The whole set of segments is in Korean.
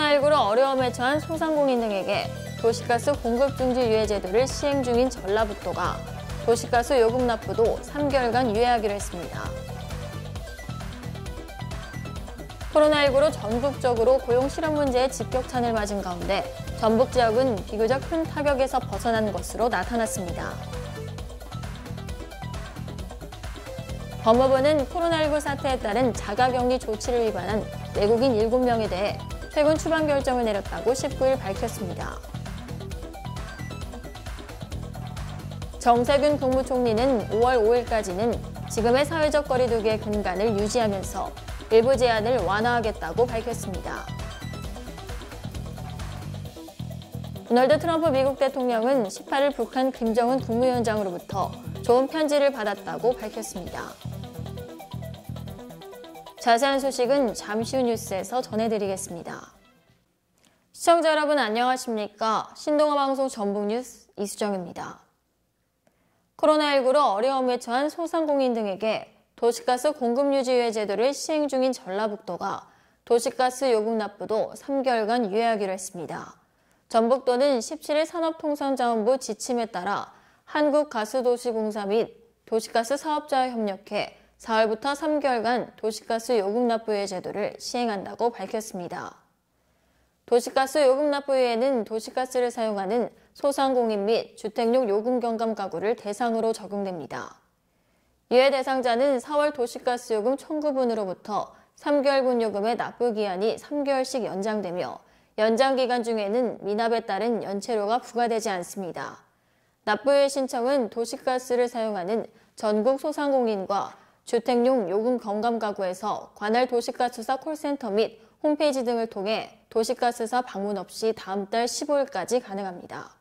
코로나19로 어려움에 처한 소상공인 등에게 도시가스 공급 중지 유예 제도를 시행 중인 전라북도가 도시가스 요금 납부도 3개월간 유예하기로 했습니다. 코로나19로 전국적으로 고용 실업 문제에 직격탄을 맞은 가운데 전북 지역은 비교적 큰 타격에서 벗어난 것으로 나타났습니다. 법무부는 코로나19 사태에 따른 자가격리 조치를 위반한 외국인 7명에 대해 퇴근 추방 결정을 내렸다고 19일 밝혔습니다. 정세균 국무총리는 5월 5일까지는 지금의 사회적 거리두기의 근간을 유지하면서 일부 제한을 완화하겠다고 밝혔습니다. 도널드 트럼프 미국 대통령은 18일 북한 김정은 국무위원장으로부터 좋은 편지를 받았다고 밝혔습니다. 자세한 소식은 잠시 후 뉴스에서 전해드리겠습니다. 시청자 여러분 안녕하십니까? 신동아 방송 전북뉴스 이수정입니다. 코로나19로 어려움에 처한 소상공인 등에게 도시가스 공급 유지 유예 제도를 시행 중인 전라북도가 도시가스 요금 납부도 3개월간 유예하기로 했습니다. 전북도는 17일 산업통상자원부 지침에 따라 한국가스도시공사 및 도시가스 사업자와 협력해 4월부터 3개월간 도시가스 요금 납부 유예 제도를 시행한다고 밝혔습니다. 도시가스 요금 납부 유예는 도시가스를 사용하는 소상공인 및 주택용 요금 경감 가구를 대상으로 적용됩니다. 유예 대상자는 4월 도시가스 요금 청구분으로부터 3개월분 요금의 납부 기한이 3개월씩 연장되며 연장 기간 중에는 미납에 따른 연체료가 부과되지 않습니다. 납부유예 신청은 도시가스를 사용하는 전국 소상공인과 주택용 요금 경감 가구에서 관할 도시가스사 콜센터 및 홈페이지 등을 통해 도시가스사 방문 없이 다음 달 15일까지 가능합니다.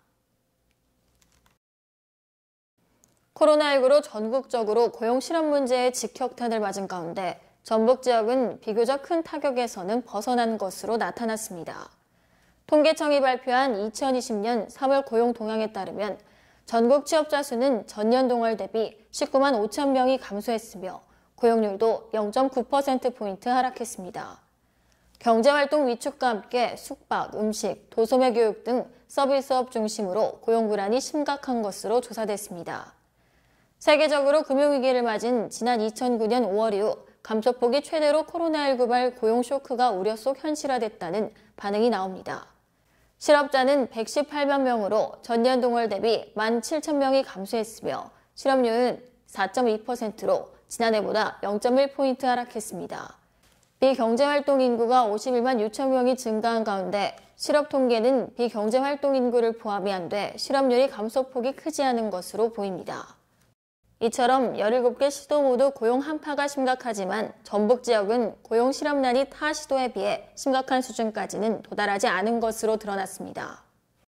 코로나19로 전국적으로 고용 실업 문제에 직격탄을 맞은 가운데 전북 지역은 비교적 큰 타격에서는 벗어난 것으로 나타났습니다. 통계청이 발표한 2020년 3월 고용 동향에 따르면 전국 취업자 수는 전년 동월 대비 19만 5천 명이 감소했으며 고용률도 0.9%포인트 하락했습니다. 경제활동 위축과 함께 숙박, 음식, 도소매 교육 등 서비스업 중심으로 고용 불안이 심각한 것으로 조사됐습니다. 세계적으로 금융위기를 맞은 지난 2009년 5월 이후 감소폭이 최대로 코로나19발 고용 쇼크가 우려 속 현실화됐다는 반응이 나옵니다. 실업자는 118만 명으로 전년 동월 대비 17,000명이 감소했으며 실업률은 4.2%로 지난해보다 0.1포인트 하락했습니다. 비경제활동 인구가 51만 6천 명이 증가한 가운데 실업 통계는 비경제활동 인구를 포함이 안 돼 실업률이 감소폭이 크지 않은 것으로 보입니다. 이처럼 17개 시도 모두 고용 한파가 심각하지만 전북 지역은 고용 실업난이 타 시도에 비해 심각한 수준까지는 도달하지 않은 것으로 드러났습니다.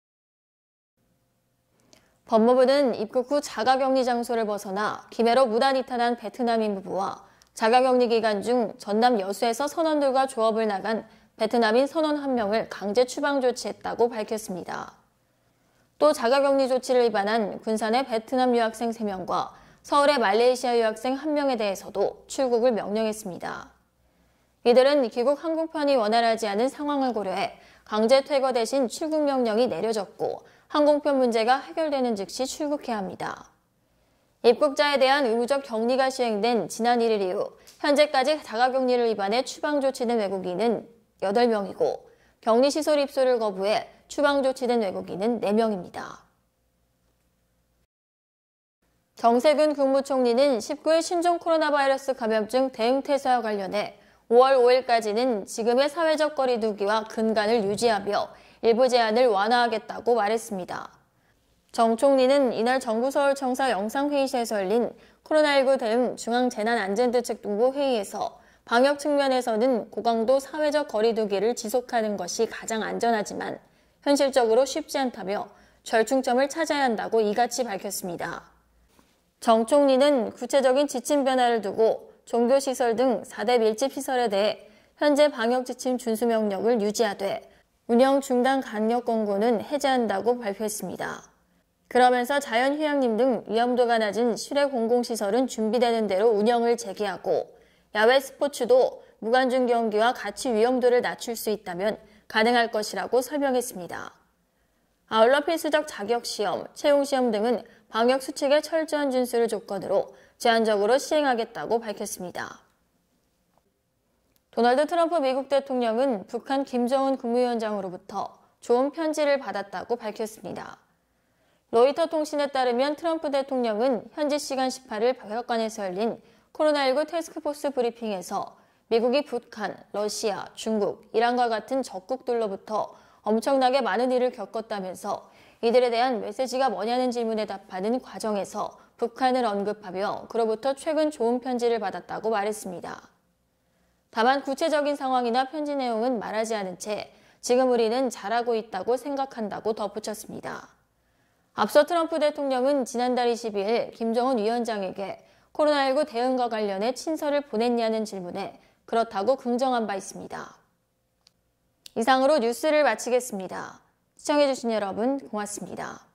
법무부는 입국 후 자가격리 장소를 벗어나 김해로 무단 이탈한 베트남인 부부와 자가격리 기간 중 전남 여수에서 선원들과 조업을 나간 베트남인 선원 1명을 강제 추방 조치했다고 밝혔습니다. 또 자가격리 조치를 위반한 군산의 베트남 유학생 3명과 서울의 말레이시아 유학생 1명에 대해서도 출국을 명령했습니다. 이들은 귀국 항공편이 원활하지 않은 상황을 고려해 강제 퇴거 대신 출국 명령이 내려졌고 항공편 문제가 해결되는 즉시 출국해야 합니다. 입국자에 대한 의무적 격리가 시행된 지난 1일 이후 현재까지 자가격리를 위반해 추방 조치된 외국인은 8명이고 격리시설 입소를 거부해 추방 조치된 외국인은 4명입니다. 정세균 국무총리는 19일 신종 코로나 바이러스 감염증 대응 태세와 관련해 5월 5일까지는 지금의 사회적 거리두기와 근간을 유지하며 일부 제한을 완화하겠다고 말했습니다. 정 총리는 이날 정부 서울청사 영상회의실에서 열린 코로나19 대응 중앙재난안전대책본부 회의에서 방역 측면에서는 고강도 사회적 거리두기를 지속하는 것이 가장 안전하지만 현실적으로 쉽지 않다며 절충점을 찾아야 한다고 이같이 밝혔습니다. 정 총리는 구체적인 지침 변화를 두고 종교시설 등 4대 밀집시설에 대해 현재 방역지침 준수 명령을 유지하되 운영 중단 강력 권고는 해제한다고 발표했습니다. 그러면서 자연휴양림 등 위험도가 낮은 실외 공공시설은 준비되는 대로 운영을 재개하고 야외 스포츠도 무관중 경기와 같이 위험도를 낮출 수 있다면 가능할 것이라고 설명했습니다. 아울러 필수적 자격시험, 채용시험 등은 방역 수칙의 철저한 준수를 조건으로 제한적으로 시행하겠다고 밝혔습니다. 도널드 트럼프 미국 대통령은 북한 김정은 국무위원장으로부터 좋은 편지를 받았다고 밝혔습니다. 로이터 통신에 따르면 트럼프 대통령은 현지 시간 18일 백악관에서 열린 코로나19 태스크포스 브리핑에서 미국이 북한, 러시아, 중국, 이란과 같은 적국들로부터 엄청나게 많은 일을 겪었다면서 이들에 대한 메시지가 뭐냐는 질문에 답하는 과정에서 북한을 언급하며 그로부터 최근 좋은 편지를 받았다고 말했습니다. 다만 구체적인 상황이나 편지 내용은 말하지 않은 채 지금 우리는 잘하고 있다고 생각한다고 덧붙였습니다. 앞서 트럼프 대통령은 지난달 22일 김정은 위원장에게 코로나19 대응과 관련해 친서를 보냈냐는 질문에 그렇다고 긍정한 바 있습니다. 이상으로 뉴스를 마치겠습니다. 시청해주신 여러분 고맙습니다.